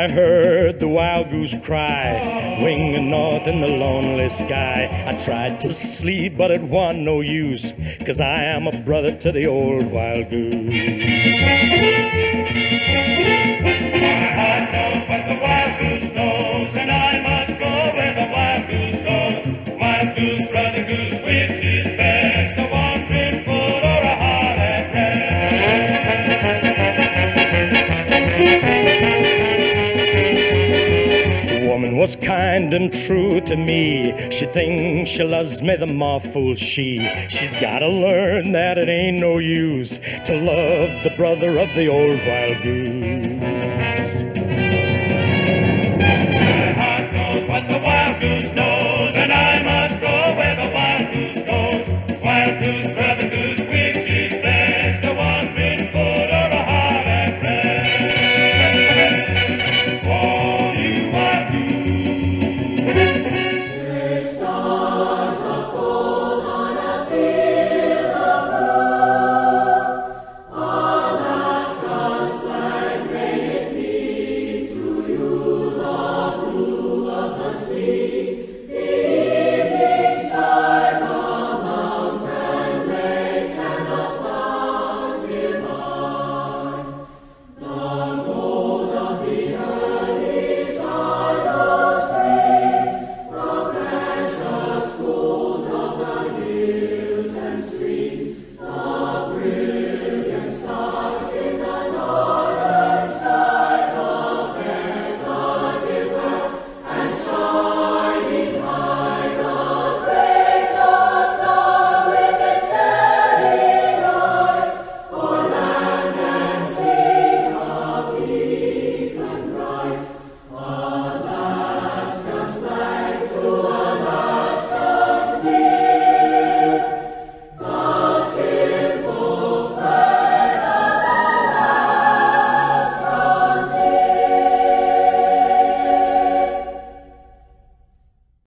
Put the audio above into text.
I heard the wild goose cry, winging north in the lonely sky. I tried to sleep, but it wasn't no use, 'cause I am a brother to the old wild goose. My heart knows what the wild goose knows, and I must go where the wild goose goes. Wild goose, brother goose, which is best, a wandering foot or a hard at rest? The woman was kind and true to me. She thinks she loves me, the more fool she. She's gotta learn that it ain't no use to love the brother of the old wild goose.